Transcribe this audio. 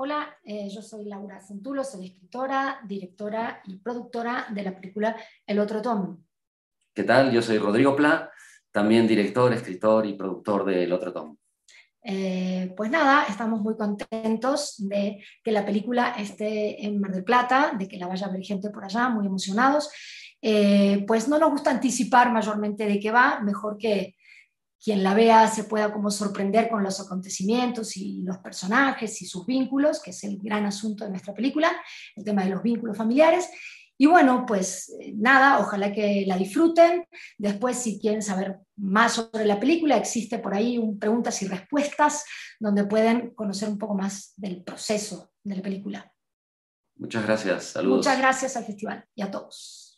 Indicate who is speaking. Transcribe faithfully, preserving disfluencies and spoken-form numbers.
Speaker 1: Hola, eh, yo soy Laura Centulo, soy escritora, directora y productora de la película El Otro Tom.
Speaker 2: ¿Qué tal? Yo soy Rodrigo Pla, también director, escritor y productor de El Otro Tom.
Speaker 1: Eh, pues nada, estamos muy contentos de que la película esté en Mar del Plata, de que la vaya a ver gente por allá, muy emocionados. Eh, pues no nos gusta anticipar mayormente de qué va, mejor que quien la vea se pueda como sorprender con los acontecimientos y los personajes y sus vínculos, que es el gran asunto de nuestra película, el tema de los vínculos familiares. Y bueno, pues eh, nada, ojalá que la disfruten. Después, si quieren saber más sobre la película, existe por ahí un preguntas y respuestas donde pueden conocer un poco más del proceso de la película.
Speaker 2: Muchas gracias,
Speaker 1: Muchas
Speaker 2: saludos.
Speaker 1: gracias al festival y a todos.